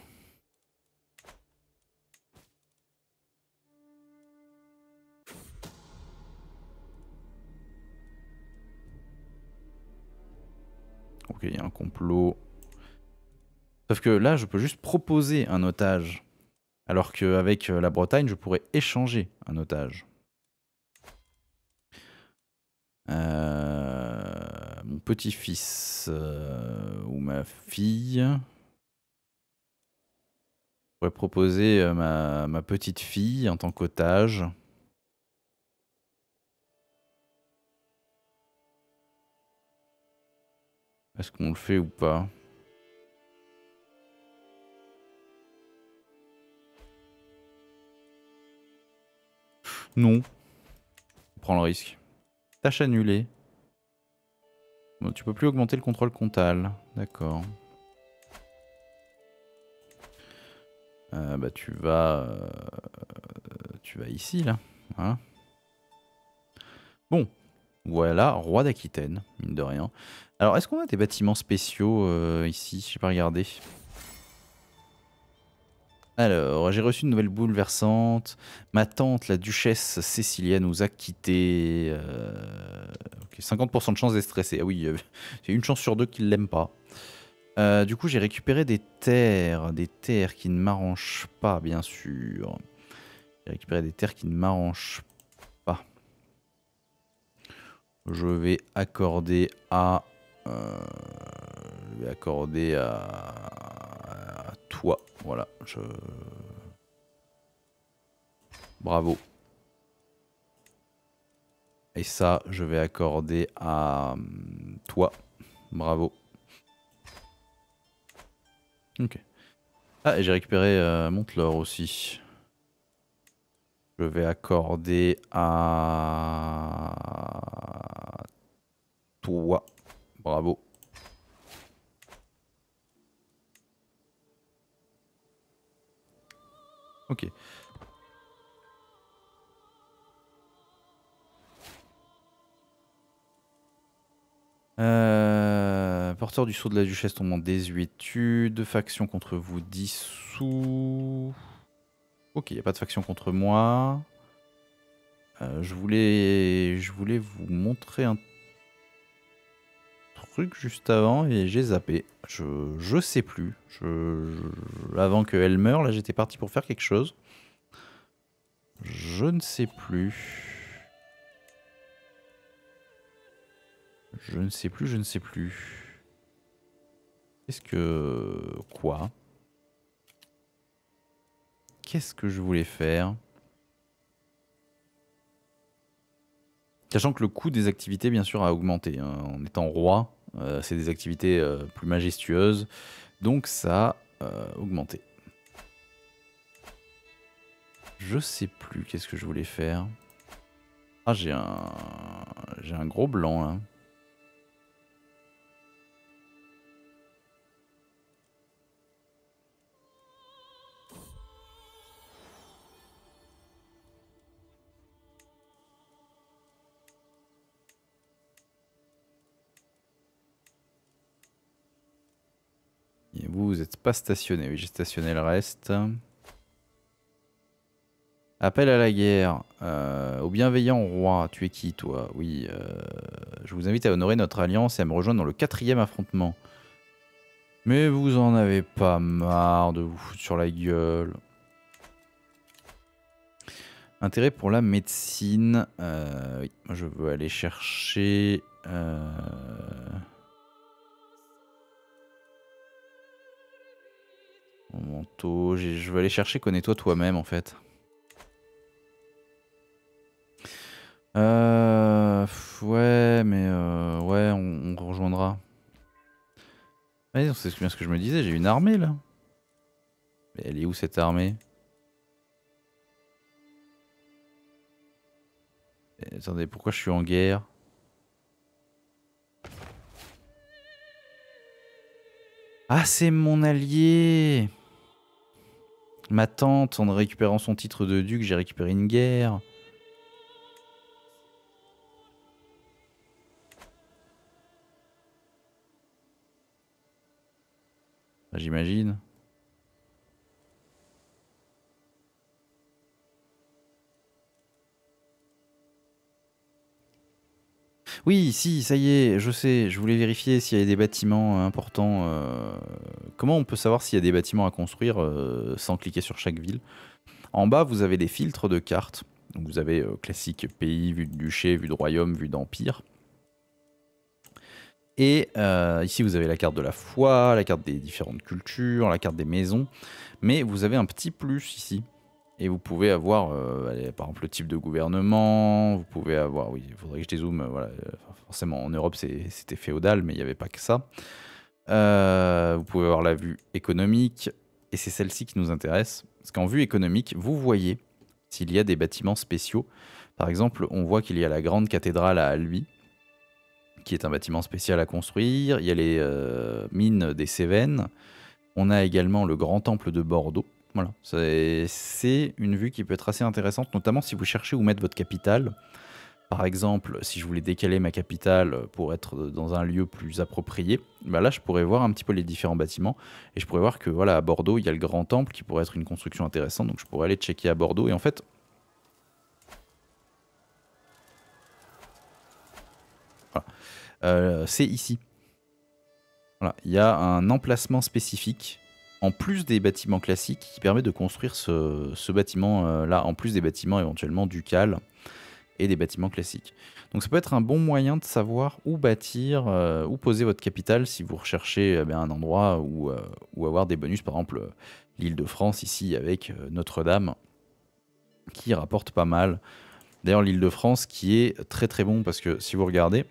Ok, il y a un complot. Sauf que là, je peux juste proposer un otage. Alors qu'avec la Bretagne, je pourrais échanger un otage. Euh, mon petit-fils euh, ou ma fille. Je pourrais proposer euh, ma, ma petite fille en tant qu'otage. Est-ce qu'on le fait ou pas? Non. On prend le risque. Tâche annulée. Bon, tu peux plus augmenter le contrôle comptable. D'accord. Euh, bah tu vas... Euh, tu vas ici là. Voilà. Bon. Voilà, roi d'Aquitaine, mine de rien. Alors, est-ce qu'on a des bâtiments spéciaux euh, ici? J'ai pas regardé. Alors, j'ai reçu une nouvelle bouleversante. Ma tante, la duchesse Cécilia, nous a quittés. Euh... Okay, cinquante pour cent de chance d'être stressé. Ah oui, c'est une chance sur deux qu'il l'aime pas. Euh, du coup, j'ai récupéré des terres. Des terres qui ne m'arrangent pas, bien sûr. J'ai récupéré des terres qui ne m'arrangent pas. Je vais accorder à... Euh... Je vais accorder à... à toi. Voilà, je... Bravo. Et ça, je vais accorder à toi. Bravo. Ok. Ah, et j'ai récupéré euh, Montelor aussi. Je vais accorder à toi. Bravo. Ok. Euh, porteur du sceau de la duchesse tombe en désuétude. Faction contre vous dissous. Ok, il n'y a pas de faction contre moi. Euh, je voulais, je voulais vous montrer un truc juste avant et j'ai zappé. Je, je sais plus. Je, je- avant qu'elle meure, là j'étais parti pour faire quelque chose. Je ne sais plus. Je ne sais plus, je ne sais plus. Qu'est-ce que... Quoi? Qu'est-ce que je voulais faire? Sachant que le coût des activités, bien sûr, a augmenté. Hein. En étant roi, euh, c'est des activités euh, plus majestueuses. Donc ça a euh, augmenté. Je sais plus qu'est-ce que je voulais faire. Ah, j'ai un... J'ai un gros blanc, là. Et vous, vous n'êtes pas stationné. Oui, j'ai stationné le reste. Appel à la guerre. Euh, au bienveillant roi. Tu es qui, toi? Oui. Euh, je vous invite à honorer notre alliance et à me rejoindre dans le quatrième affrontement. Mais vous en avez pas marre de vous foutre sur la gueule. Intérêt pour la médecine. Euh, oui, moi je veux aller chercher... Euh... Mon manteau. Je veux aller chercher connais-toi toi-même en fait. Euh... Ouais, mais... Euh... Ouais, on, on rejoindra. Ouais, c'est bien ce que je me disais, j'ai une armée là. Mais elle est où cette armée? Et, attendez, pourquoi je suis en guerre? Ah, c'est mon allié! Ma tante, en récupérant son titre de duc, j'ai récupéré une guerre. Bah, j'imagine. Oui, si, ça y est, je sais, je voulais vérifier s'il y avait des bâtiments euh, importants. euh, Comment on peut savoir s'il y a des bâtiments à construire euh, sans cliquer sur chaque ville? En bas, vous avez des filtres de cartes. Donc vous avez euh, classique pays, vue de duché, vue de royaume, vue d'empire. Et euh, ici, vous avez la carte de la foi, la carte des différentes cultures, la carte des maisons. Mais vous avez un petit plus ici. Et vous pouvez avoir, euh, allez, par exemple, le type de gouvernement. Vous pouvez avoir, oui, il faudrait que je dézoome. euh, Voilà, euh, forcément, en Europe, c'était féodal, mais il n'y avait pas que ça. Euh, vous pouvez avoir la vue économique. Et c'est celle-ci qui nous intéresse. Parce qu'en vue économique, vous voyez s'il y a des bâtiments spéciaux. Par exemple, on voit qu'il y a la grande cathédrale à Albi, qui est un bâtiment spécial à construire. Il y a les euh, mines des Cévennes. On a également le grand temple de Bordeaux. Voilà, c'est une vue qui peut être assez intéressante, notamment si vous cherchez où mettre votre capitale. Par exemple, si je voulais décaler ma capitale pour être dans un lieu plus approprié, bah là je pourrais voir un petit peu les différents bâtiments et je pourrais voir que voilà, à Bordeaux il y a le grand temple qui pourrait être une construction intéressante, donc je pourrais aller checker à Bordeaux et en fait voilà, euh, c'est ici. Voilà, il y a un emplacement spécifique en plus des bâtiments classiques qui permet de construire ce, ce bâtiment euh, là, en plus des bâtiments éventuellement ducales et des bâtiments classiques. Donc ça peut être un bon moyen de savoir où bâtir, euh, où poser votre capitale si vous recherchez eh bien, un endroit où, euh, où avoir des bonus, par exemple euh, l'île de France ici avec euh, Notre-Dame qui rapporte pas mal. D'ailleurs l'île de France qui est très très bon parce que si vous regardez,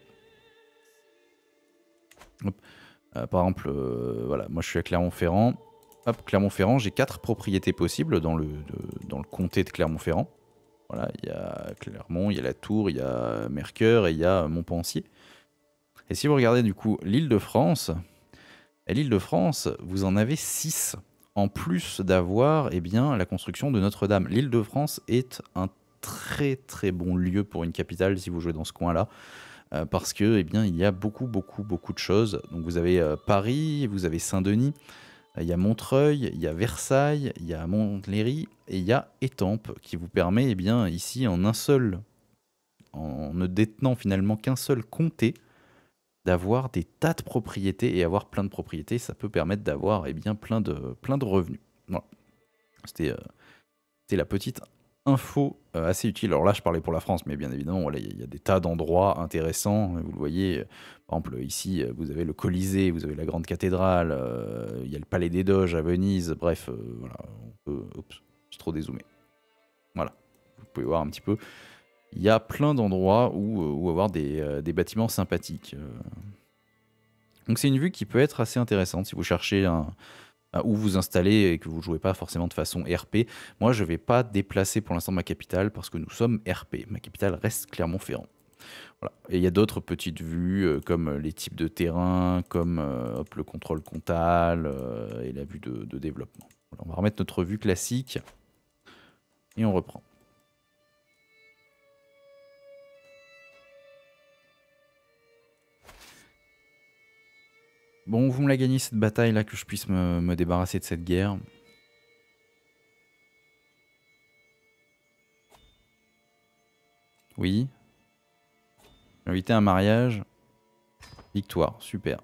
hop, euh, par exemple, euh, voilà, moi je suis à Clermont-Ferrand. Hop, Clermont-Ferrand, j'ai quatre propriétés possibles dans le, de- dans le comté de Clermont-Ferrand. Voilà, il y a Clermont, il y a la Tour, il y a Mercœur et il y a Montpensier. Et si vous regardez du coup l'île de France, l'île de France, vous en avez six, en plus d'avoir eh bien, la construction de Notre-Dame. L'île de France est un très très bon lieu pour une capitale si vous jouez dans ce coin-là, euh, parce que eh bien, il y a beaucoup beaucoup beaucoup de choses. Donc vous avez euh, Paris, vous avez Saint-Denis, il y a Montreuil, il y a Versailles, il y a Montlhéry et il y a Étampes qui vous permet, eh bien, ici, en un seul, en ne détenant finalement qu'un seul comté, d'avoir des tas de propriétés et avoir plein de propriétés, ça peut permettre d'avoir eh bien plein de, plein de revenus. Voilà. C'était euh, c'était la petite info euh, assez utile. Alors là, je parlais pour la France, mais bien évidemment, voilà, il y, a des tas d'endroits intéressants. Vous le voyez, euh, par exemple, ici, euh, vous avez le Colisée, vous avez la Grande Cathédrale, euh, il y a le Palais des Doges à Venise. Bref, euh, voilà, on peut... Oups, j'ai trop dézoomé. Voilà, vous pouvez voir un petit peu. Il y a plein d'endroits où, euh, où avoir des, euh, des bâtiments sympathiques. euh. Donc c'est une vue qui peut être assez intéressante si vous cherchez un, un- où vous installer et que vous ne jouez pas forcément de façon R P. Moi, je ne vais pas déplacer pour l'instant ma capitale parce que nous sommes R P. Ma capitale reste Clermont-Ferrand. Voilà. Et il y a d'autres petites vues euh, comme les types de terrain, comme euh, hop, le contrôle comptable euh, et la vue de, de développement. Voilà, on va remettre notre vue classique et on reprend. Bon, vous me la gagnez cette bataille là, que je puisse me, me débarrasser de cette guerre. Oui. Inviter à un mariage. Victoire, super.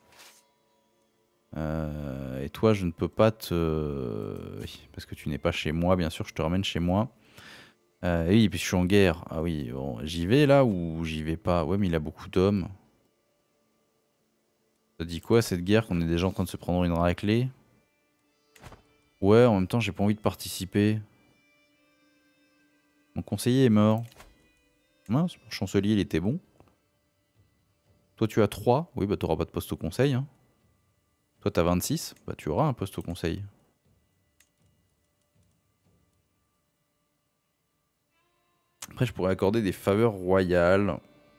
Euh, et toi, je ne peux pas te... Oui, parce que tu n'es pas chez moi, bien sûr, je te ramène chez moi. Euh, oui, et puis je suis en guerre. Ah oui, bon, j'y vais là ou j'y vais pas? Ouais, mais il a beaucoup d'hommes. Ça dit quoi cette guerre, qu'on est déjà en train de se prendre une raclée? Ouais, en même temps, j'ai pas envie de participer. Mon conseiller est mort. Mince, mon chancelier, il était bon. Toi, tu as trois. Oui, bah t'auras pas de poste au conseil. Hein. Toi, t'as vingt-six. Bah tu auras un poste au conseil. Après, je pourrais accorder des faveurs royales.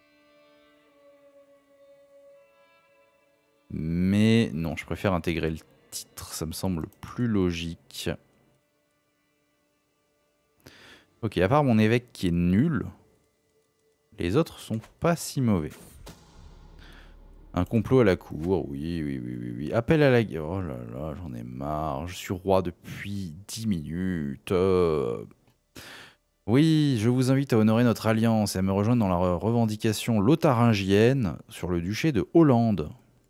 Mais non, je préfère intégrer le titre. Ça me semble plus logique. Ok, à part mon évêque qui est nul, les autres sont pas si mauvais. Un complot à la cour, oui, oui, oui, oui, oui. Appel à la guerre, oh là là, j'en ai marre. Je suis roi depuis dix minutes. Euh, Oui, je vous invite à honorer notre alliance et à me rejoindre dans la re- revendication lotharingienne sur le duché de Hollande.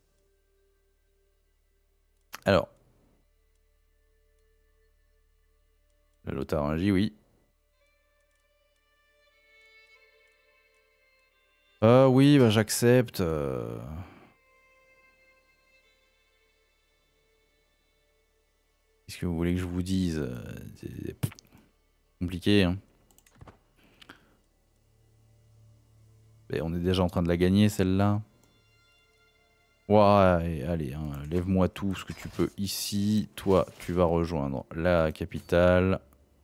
Alors, la Lotharingie, oui. Ah oui, bah j'accepte. euh. Qu'est-ce que vous voulez que je vous dise? euh, C'est compliqué, hein. Mais on est déjà en train de la gagner, celle-là. Ouais, allez, hein, lève-moi tout ce que tu peux ici. Toi, tu vas rejoindre la capitale.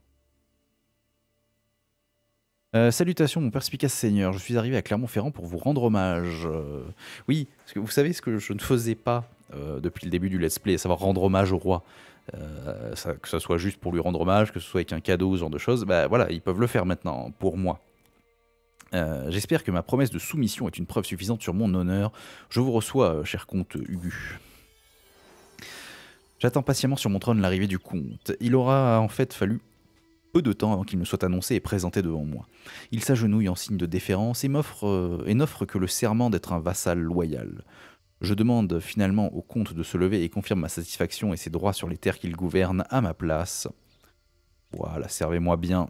Euh, salutations, mon perspicace seigneur. Je suis arrivé à Clermont-Ferrand pour vous rendre hommage. Euh, oui, parce que vous savez ce que je ne faisais pas euh, depuis le début du let's play, à savoir rendre hommage au roi. Euh, ça- que ce soit juste pour lui rendre hommage, que ce soit avec un cadeau, ce genre de choses. Bah voilà, ils peuvent le faire maintenant, pour moi. Euh, J'espère que ma promesse de soumission est une preuve suffisante sur mon honneur. Je vous reçois, euh, cher comte Ubu. J'attends patiemment sur mon trône l'arrivée du comte. Il aura en fait fallu peu de temps avant qu'il me soit annoncé et présenté devant moi. Il s'agenouille en signe de déférence et m'offre euh, et n'offre que le serment d'être un vassal loyal. Je demande finalement au comte de se lever et confirme ma satisfaction et ses droits sur les terres qu'il gouverne à ma place. Voilà, servez-moi bien.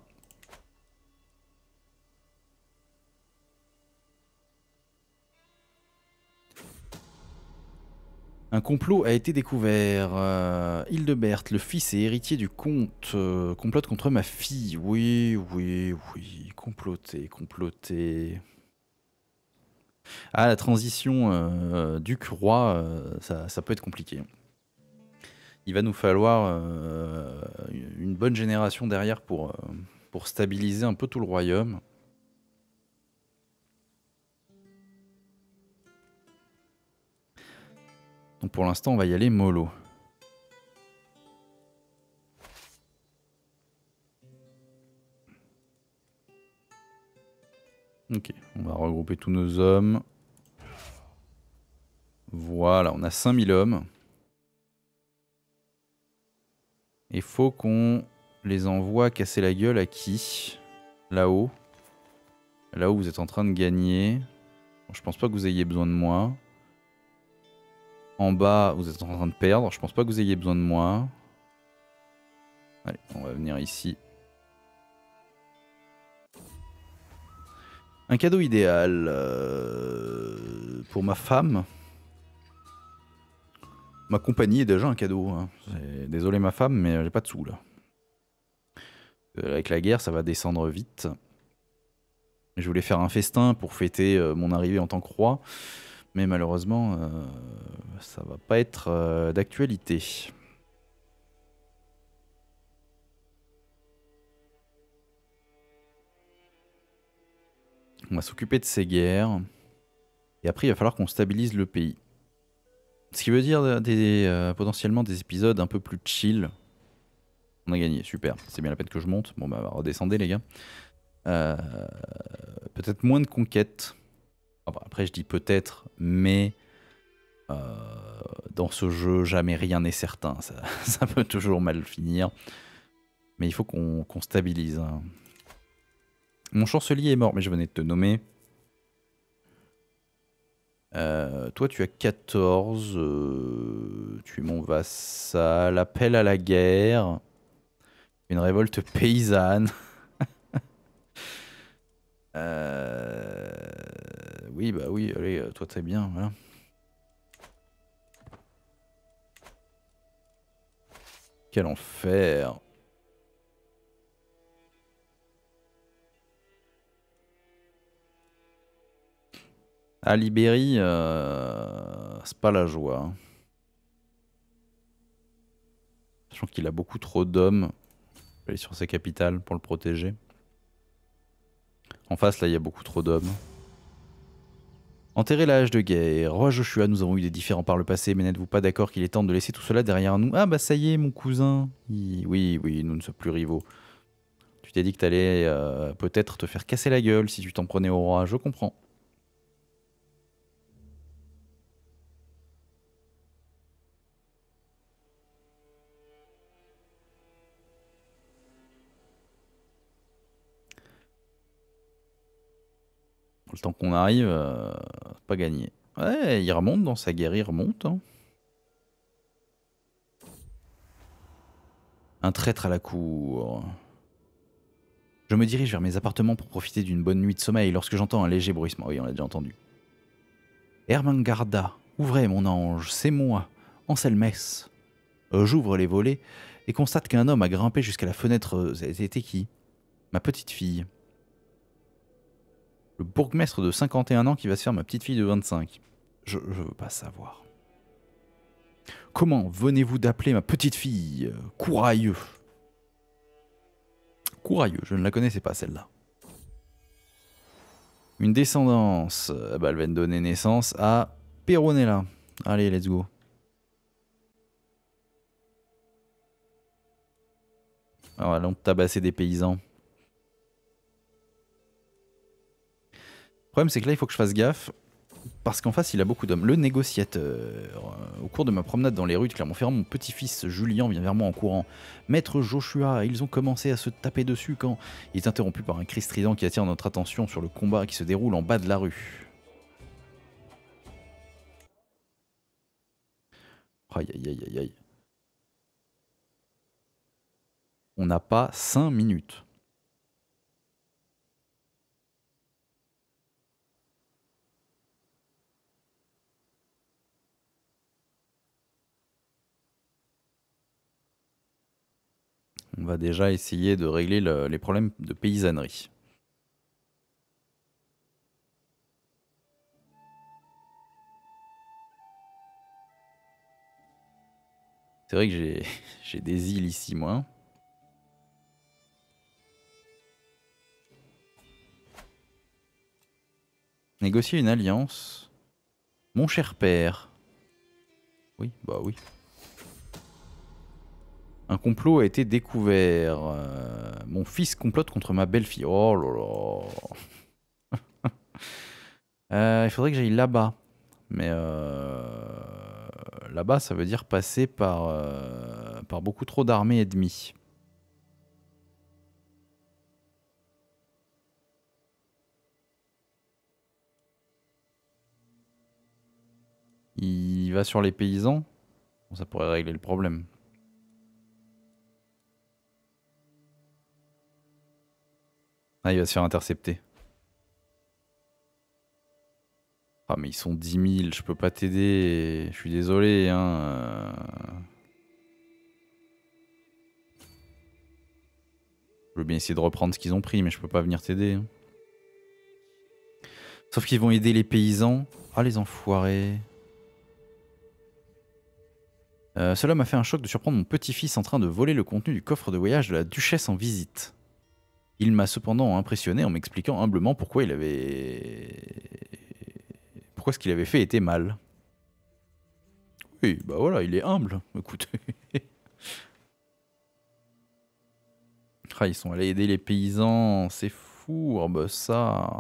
Un complot a été découvert. Euh, Hildebert, le fils et héritier du comte, euh, complote contre ma fille. Oui, oui, oui. Comploter, comploter. Ah, la transition euh, duc-roi, euh, ça, ça peut être compliqué. Il va nous falloir euh, une bonne génération derrière pour, euh, pour stabiliser un peu tout le royaume. Donc pour l'instant, on va y aller mollo. Ok, on va regrouper tous nos hommes. Voilà, on a cinq mille hommes. Il faut qu'on les envoie casser la gueule à qui? Là-haut. Là-haut, vous êtes en train de gagner. Bon, je pense pas que vous ayez besoin de moi. En bas, vous êtes en train de perdre. Je pense pas que vous ayez besoin de moi. Allez, on va venir ici. Un cadeau idéal euh, pour ma femme. Ma compagnie est déjà un cadeau. Hein. Désolé ma femme, mais j'ai pas de sous là. Euh, avec la guerre, ça va descendre vite. Je voulais faire un festin pour fêter euh, mon arrivée en tant que roi, mais malheureusement, euh, ça va pas être euh, d'actualité. On va s'occuper de ces guerres, et après il va falloir qu'on stabilise le pays. Ce qui veut dire des, euh, potentiellement des épisodes un peu plus chill. On a gagné, super. C'est bien la peine que je monte. Bon bah redescendez les gars. Euh, peut-être moins de conquêtes. Enfin, après je dis peut-être, mais euh, dans ce jeu jamais rien n'est certain. Ça, ça peut toujours mal finir. Mais il faut qu'on qu'on stabilise. Hein. Mon chancelier est mort, mais je venais de te nommer. Euh, toi, tu as quatorze. Euh, tu es mon vassal. Appel à la guerre. Une révolte paysanne. Euh, Oui, bah oui, allez, toi très bien, voilà. Quel enfer. À Libérie, euh, c'est pas la joie. Hein. Sachant qu'il a beaucoup trop d'hommes. Je vais aller sur sa capitale pour le protéger. En face, là, il y a beaucoup trop d'hommes. Enterrer la hache de guerre. Roi Joshua, nous avons eu des différends par le passé, mais n'êtes-vous pas d'accord qu'il est temps de laisser tout cela derrière nous? Ah bah ça y est, mon cousin. Il- Oui, oui, nous ne sommes plus rivaux. Tu t'es dit que t'allais euh, peut-être te faire casser la gueule si tu t'en prenais au roi, je comprends. Le temps qu'on arrive, euh, pas gagné. Ouais, il remonte dans sa guerre, il remonte. Hein. Un traître à la cour. Je me dirige vers mes appartements pour profiter d'une bonne nuit de sommeil lorsque j'entends un léger bruissement. Oui, on l'a déjà entendu. Ermengarda, ouvrez mon ange, c'est moi, Anselmès. Euh, J'ouvre les volets et constate qu'un homme a grimpé jusqu'à la fenêtre. C'était qui? Ma petite fille. Le bourgmestre de cinquante et un ans qui va se faire ma petite fille de vingt-cinq. Je, je veux pas savoir. Comment venez-vous d'appeler ma petite fille Courailleux. Courailleux, je ne la connaissais pas celle-là. Une descendance. Bah, elle va donner naissance à Peronella. Allez, let's go. Alors, allons tabasser des paysans. Le problème, c'est que là, il faut que je fasse gaffe. Parce qu'en face, il a beaucoup d'hommes. Le négociateur. Au cours de ma promenade dans les rues de Clermont-Ferrand, mon petit-fils Julien vient vers moi en courant. Maître Joshua, ils ont commencé à se taper dessus quand il est interrompu par un cri strident qui attire notre attention sur le combat qui se déroule en bas de la rue. Aïe aïe aïe aïe aïe. On n'a pas cinq minutes. On va déjà essayer de régler le, les problèmes de paysannerie. C'est vrai que j'ai des îles ici, moi. Négocier une alliance. Mon cher père. Oui, bah oui. Un complot a été découvert. Euh, mon fils complote contre ma belle-fille. Oh là là. euh, il faudrait que j'aille là-bas. Mais euh, là-bas, ça veut dire passer par, euh, par beaucoup trop d'armées ennemies. Il va sur les paysans. Bon, ça pourrait régler le problème. Ah, il va se faire intercepter. Ah, mais ils sont dix mille, je peux pas t'aider. Je suis désolé, hein. Je veux bien essayer de reprendre ce qu'ils ont pris, mais je peux pas venir t'aider. Hein. Sauf qu'ils vont aider les paysans. Ah, les enfoirés. Euh, cela m'a fait un choc de surprendre mon petit-fils en train de voler le contenu du coffre de voyage de la duchesse en visite. Il m'a cependant impressionné en m'expliquant humblement pourquoi il avait... Pourquoi ce qu'il avait fait était mal. Oui, bah voilà, il est humble, écoute. Ah, ils sont allés aider les paysans, c'est fourbe ça.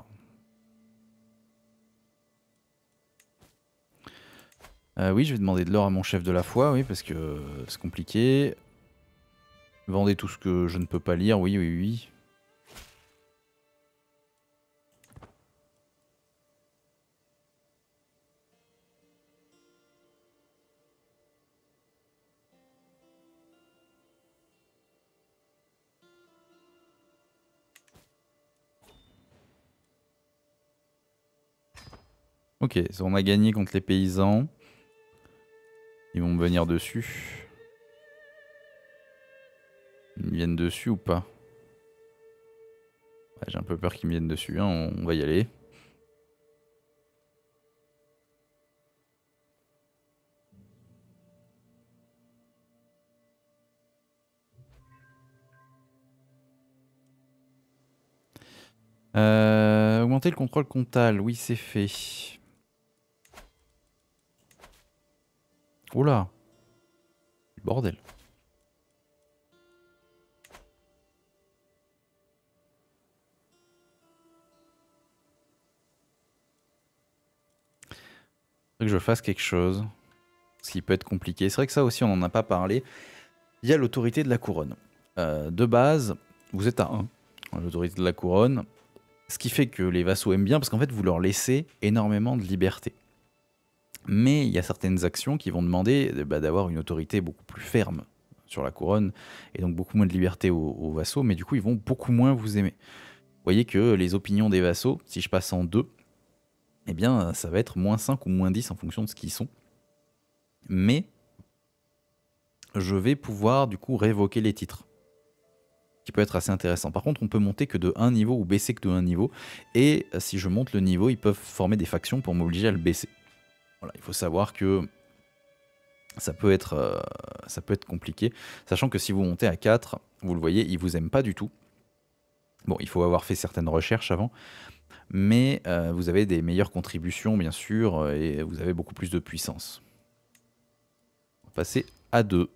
Euh, oui, je vais demander de l'or à mon chef de la foi, oui, parce que c'est compliqué. Vendez tout ce que je ne peux pas lire, oui, oui, oui. Ok, on a gagné contre les paysans. Ils vont me venir dessus. Ils me viennent dessus ou pas? Ouais, j'ai un peu peur qu'ils me viennent dessus, hein. On va y aller. Euh, augmenter le contrôle comptable, oui c'est fait. Oula. Bordel. Faudrait que je fasse quelque chose. Ce qui peut être compliqué. C'est vrai que ça aussi on n'en a pas parlé. Il y a l'autorité de la couronne. Euh, de base, vous êtes à un. L'autorité de la couronne. Ce qui fait que les vassaux aiment bien, parce qu'en fait, vous leur laissez énormément de liberté. Mais il y a certaines actions qui vont demander bah, d'avoir une autorité beaucoup plus ferme sur la couronne, et donc beaucoup moins de liberté aux, aux vassaux, mais du coup, ils vont beaucoup moins vous aimer. Vous voyez que les opinions des vassaux, si je passe en deux, eh bien, ça va être moins cinq ou moins dix en fonction de ce qu'ils sont. Mais je vais pouvoir, du coup, révoquer les titres, qui peut être assez intéressant. Par contre, on peut monter que de un niveau ou baisser que de un niveau, et si je monte le niveau, ils peuvent former des factions pour m'obliger à le baisser. Voilà, il faut savoir que ça peut être, euh, ça peut être compliqué, sachant que si vous montez à quatre, vous le voyez, ils vous aiment pas du tout. Bon, il faut avoir fait certaines recherches avant, mais euh, vous avez des meilleures contributions, bien sûr, et vous avez beaucoup plus de puissance. On va passer à deux.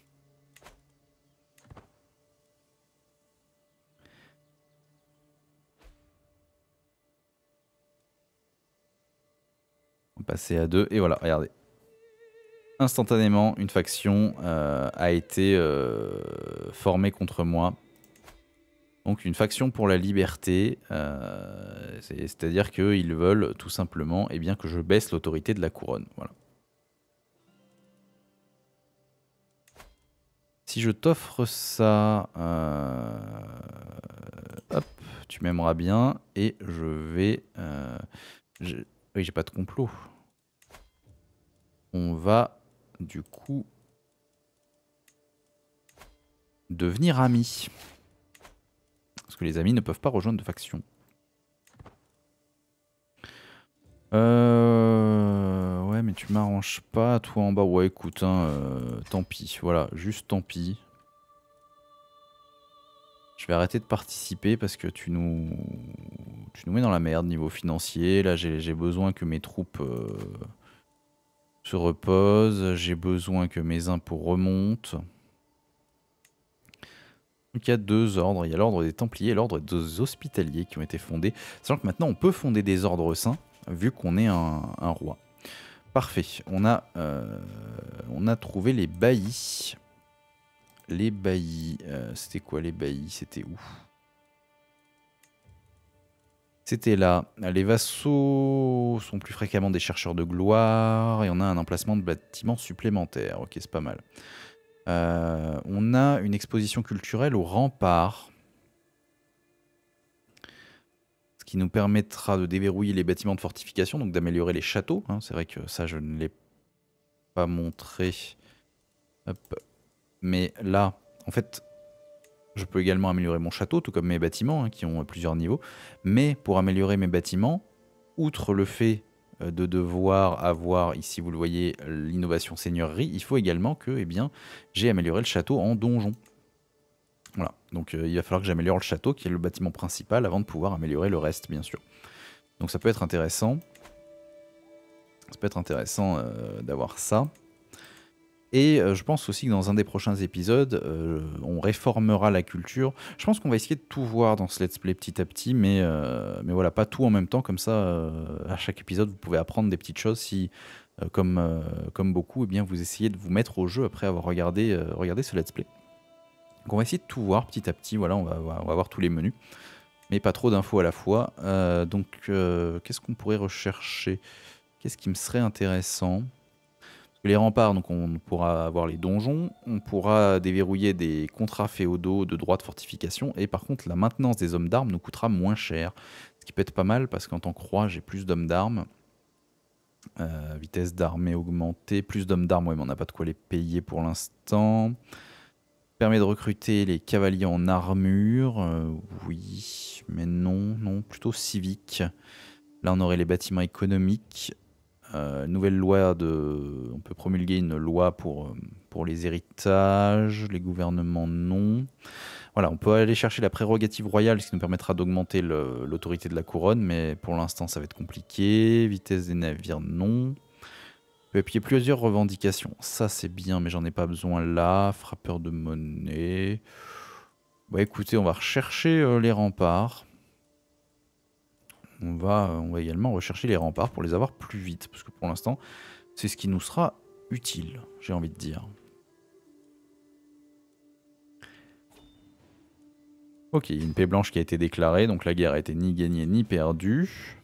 On va passer à deux, et voilà, regardez. Instantanément, une faction euh, a été euh, formée contre moi. Donc une faction pour la liberté, euh, c'est-à-dire qu'ils veulent tout simplement eh bien, que je baisse l'autorité de la couronne. Voilà. Si je t'offre ça, euh, hop, tu m'aimeras bien, et je vais... Euh, je, oui, j'ai pas de complot. On va du coup devenir amis. Parce que les amis ne peuvent pas rejoindre de faction. Euh... Ouais, mais tu m'arranges pas, toi en bas. Ouais, écoute, hein, euh, tant pis. Voilà, juste tant pis. Je vais arrêter de participer parce que tu nous, tu nous mets dans la merde niveau financier. Là, j'ai besoin que mes troupes euh, se reposent. J'ai besoin que mes impôts remontent. Donc il y a deux ordres. Il y a l'ordre des Templiers et l'ordre des Hospitaliers qui ont été fondés. Sachant que maintenant, on peut fonder des ordres saints vu qu'on est un, un roi. Parfait. On a, euh, on a trouvé les baillis. Les baillis. Euh, C'était quoi les baillis? C'était où? C'était là. Les vassaux sont plus fréquemment des chercheurs de gloire et on a un emplacement de bâtiments supplémentaires. Ok, c'est pas mal. Euh, on a une exposition culturelle au rempart. Ce qui nous permettra de déverrouiller les bâtiments de fortification, donc d'améliorer les châteaux. Hein. C'est vrai que ça, je ne l'ai pas montré. Hop. Mais là, en fait, je peux également améliorer mon château, tout comme mes bâtiments, hein, qui ont plusieurs niveaux. Mais pour améliorer mes bâtiments, outre le fait de devoir avoir, ici vous le voyez, l'innovation seigneurie, il faut également que eh bien, j'ai amélioré le château en donjon. Voilà, donc euh, il va falloir que j'améliore le château, qui est le bâtiment principal, avant de pouvoir améliorer le reste, bien sûr. Donc ça peut être intéressant. Ça peut être intéressant euh, d'avoir ça. Et euh, je pense aussi que dans un des prochains épisodes, euh, on réformera la culture. Je pense qu'on va essayer de tout voir dans ce let's play petit à petit, mais, euh, mais voilà, pas tout en même temps. Comme ça, euh, à chaque épisode, vous pouvez apprendre des petites choses si, euh, comme, euh, comme beaucoup, eh bien, vous essayez de vous mettre au jeu après avoir regardé, euh, regardé ce let's play. Donc on va essayer de tout voir petit à petit. Voilà, on va, on va voir tous les menus, mais pas trop d'infos à la fois. Euh, donc, euh, qu'est-ce qu'on pourrait rechercher? Qu'est-ce qui me serait intéressant? Les remparts, donc on pourra avoir les donjons, on pourra déverrouiller des contrats féodaux de droits de fortification, et par contre la maintenance des hommes d'armes nous coûtera moins cher, ce qui peut être pas mal parce qu'en tant que roi j'ai plus d'hommes d'armes, euh, vitesse d'armée augmentée, plus d'hommes d'armes, ouais mais on n'a pas de quoi les payer pour l'instant. Permet de recruter les cavaliers en armure, euh, oui, mais non, non, plutôt civique. Là on aurait les bâtiments économiques. Euh, nouvelle loi de... On peut promulguer une loi pour, pour les héritages, les gouvernements non. Voilà, on peut aller chercher la prérogative royale, ce qui nous permettra d'augmenter l'autorité de la couronne, mais pour l'instant ça va être compliqué. Vitesse des navires, non. On peut appuyer plusieurs revendications. Ça c'est bien, mais j'en ai pas besoin là. Frappeur de monnaie. Bah écoutez, on va rechercher euh, les remparts. On va, on va également rechercher les remparts pour les avoir plus vite, parce que pour l'instant, c'est ce qui nous sera utile, j'ai envie de dire. Ok, il y a une paix blanche qui a été déclarée, donc la guerre a été ni gagnée ni perdue.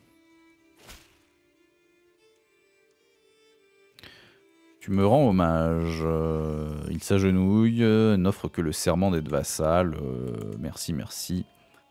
Tu me rends hommage. Euh, il s'agenouille, euh, n'offre que le serment d'être vassal. Euh, merci, merci.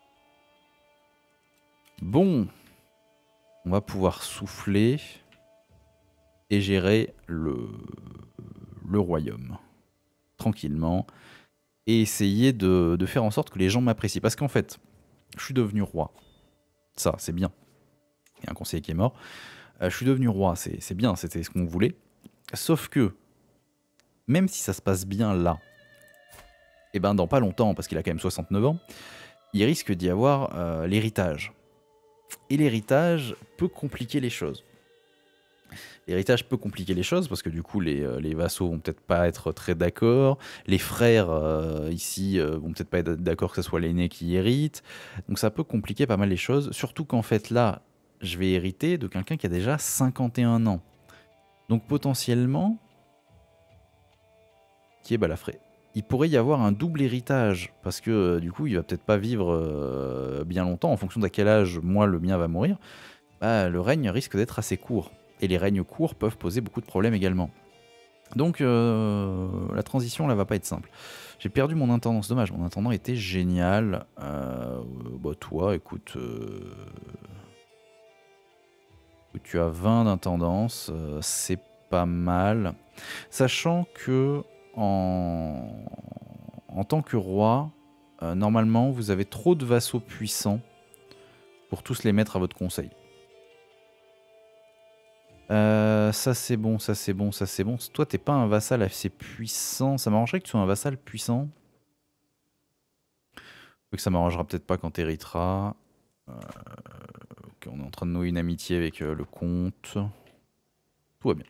Bon, on va pouvoir souffler et gérer le, le royaume tranquillement et essayer de, de faire en sorte que les gens m'apprécient. Parce qu'en fait, je suis devenu roi. Ça, c'est bien. Il y a un conseiller qui est mort. Euh, je suis devenu roi, c'est bien, c'était ce qu'on voulait. Sauf que, même si ça se passe bien là, et ben dans pas longtemps, parce qu'il a quand même soixante-neuf ans, il risque d'y avoir euh, l'héritage. Et l'héritage peut compliquer les choses. L'héritage peut compliquer les choses parce que du coup les, les vassaux vont peut-être pas être très d'accord, les frères euh, ici euh, vont peut-être pas être d'accord que ce soit l'aîné qui hérite, donc ça peut compliquer pas mal les choses, surtout qu'en fait là je vais hériter de quelqu'un qui a déjà cinquante et un ans. Donc potentiellement, qui est Balafré, il pourrait y avoir un double héritage parce que euh, du coup il va peut-être pas vivre euh, bien longtemps en fonction d'à quel âge moi le mien va mourir, bah, le règne risque d'être assez court. Et les règnes courts peuvent poser beaucoup de problèmes également. Donc euh, la transition là va pas être simple. J'ai perdu mon intendant, c'est dommage, mon intendant était génial. Euh, bah toi écoute, euh, tu as vingt d'intendances, euh, c'est pas mal. Sachant que en, en tant que roi, euh, normalement vous avez trop de vassaux puissants pour tous les mettre à votre conseil. Euh, ça c'est bon, ça c'est bon, ça c'est bon. Toi t'es pas un vassal assez puissant. Ça m'arrangerait que tu sois un vassal puissant. Que ça m'arrangera peut-être pas quand t'hériteras. Euh, okay, on est en train de nouer une amitié avec euh, le comte. Tout va bien.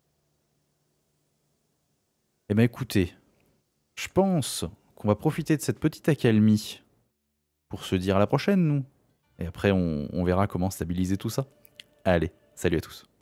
Eh ben écoutez, je pense qu'on va profiter de cette petite accalmie pour se dire à la prochaine, nous. Et après on, on verra comment stabiliser tout ça. Allez, salut à tous.